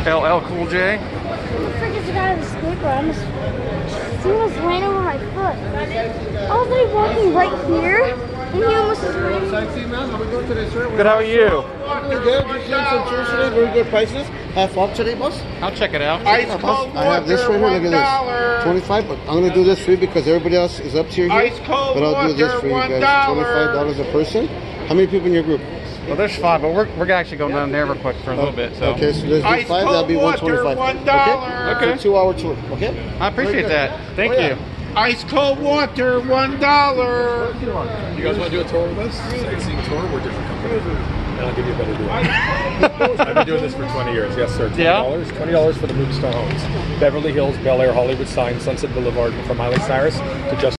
LL Cool J. Who the frick is the guy on the skateboard? He almost ran over my foot. I was like walking right here, and he almost just ran. Good, how are you? Good, just doing some tours today, very good prices. Have fun today, boss. I'll check it out. I have this right here, look at this. 25, but I'm gonna do this free because everybody else is up tier here. But I'll do this for you guys. $25 a person. How many people in your group? Well, there's 5, but we're actually going down there real quick for a little bit. So. Okay, so there's 5, that'll be $125. Okay? Okay. 2-hour tour, okay? I appreciate that. Thank you. Ice cold water, $1. You guys want to do a tour with us? Sightseeing tour? We're different companies. And I'll give you a better deal. I've been doing this for 20 years. Yes, sir. $20. Yeah? $20 for the Moonstar Homes. Beverly Hills, Bel Air, Hollywood Sign, Sunset Boulevard, from Miley Cyrus to just